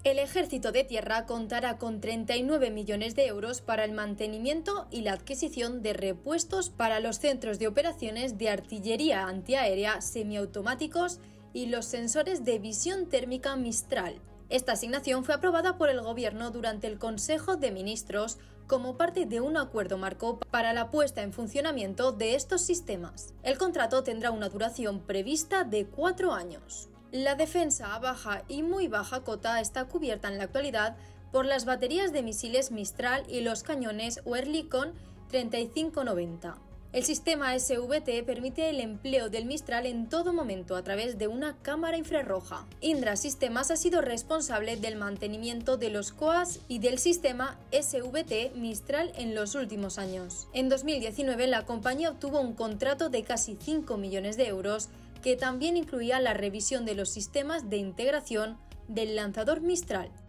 El Ejército de Tierra contará con 39 millones de euros para el mantenimiento y la adquisición de repuestos para los centros de operaciones de artillería antiaérea semiautomáticos y los sensores de visión térmica Mistral. Esta asignación fue aprobada por el Gobierno durante el Consejo de Ministros como parte de un acuerdo marco para la puesta en funcionamiento de estos sistemas. El contrato tendrá una duración prevista de 4 años. La defensa a baja y muy baja cota está cubierta en la actualidad por las baterías de misiles Mistral y los cañones Oerlikon 3590. El sistema SVT permite el empleo del Mistral en todo momento a través de una cámara infrarroja. Indra Sistemas ha sido responsable del mantenimiento de los COAS y del sistema SVT Mistral en los últimos años. En 2019 la compañía obtuvo un contrato de casi 5 millones de euros que también incluía la revisión de los sistemas de integración del lanzador Mistral.